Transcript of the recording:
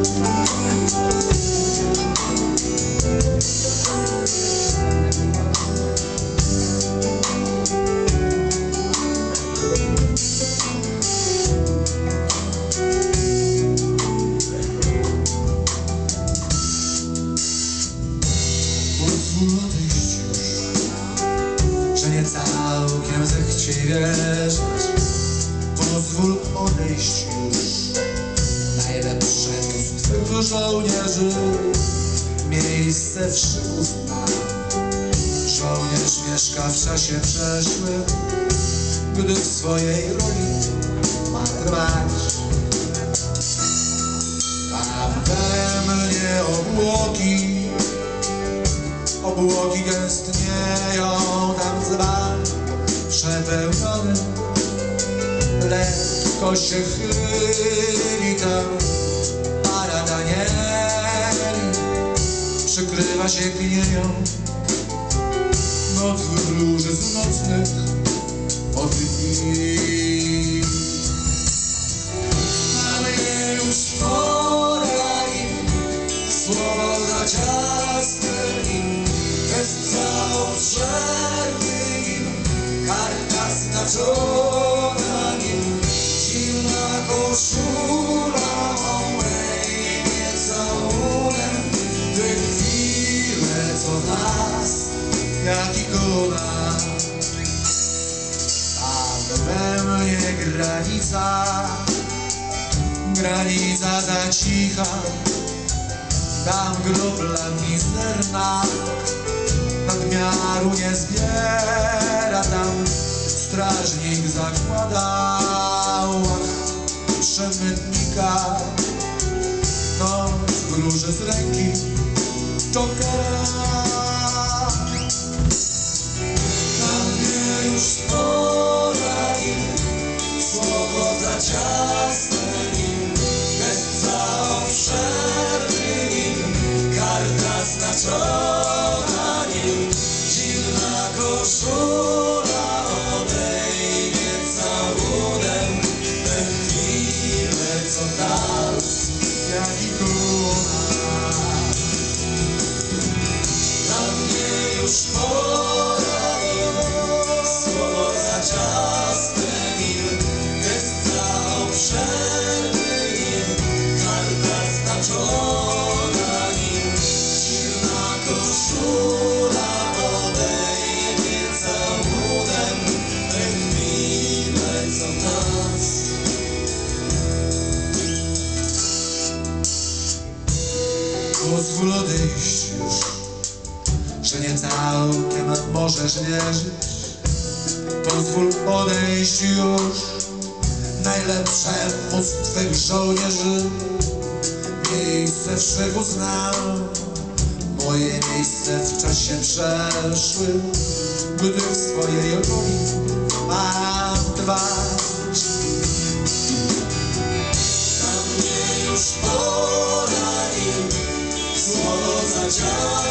Że nie całkiem zechciej wierzyć. Pozwól odejść już najlepszemu z twych żołnierzy. Miejsce w szyku zna. Żołnierz mieszka w czasie przeszłym, gdy w swojej roli ma trwać. A we mnie obłoki gęstnieją, tam dzban przepełniony lekko się chyli, tam para Danieli przykrywa się gnieją noc wróży z nocnych odbitni. Ale już pora im słowo zaciasne im, gesta obszerny im, karta znaczona nim, zimna koszula obejmie całunem te chwile, co nas jak ikona. Tam we mnie granica za cicha, tam grobla mizerna nadmiaru nie zbiera, tam strażnik zakłada łach przemytnika, noc wróży z ręki czokera. Na mnie już pora im słowo zaciasne im, gest za obszerny im, karta znaczona nim, zimna koszula odejmie całunem te chwile, co nas jak ikona. Na mnie już pora im słowo zaciasne im, gest za obszerny im, karta znaczona nim, zimna koszula odejmie całunem te chwile, co nas. Pozwól odejść już, że nie całkiem możesz wierzyć. Pozwól odejść już najlepszemu z twych żołnierzy. Miejsce w szyku znam, moje miejsce w czasie przeszłym, gdy w swojej roli mam trwać. Na mnie już pora im słowo zaciasne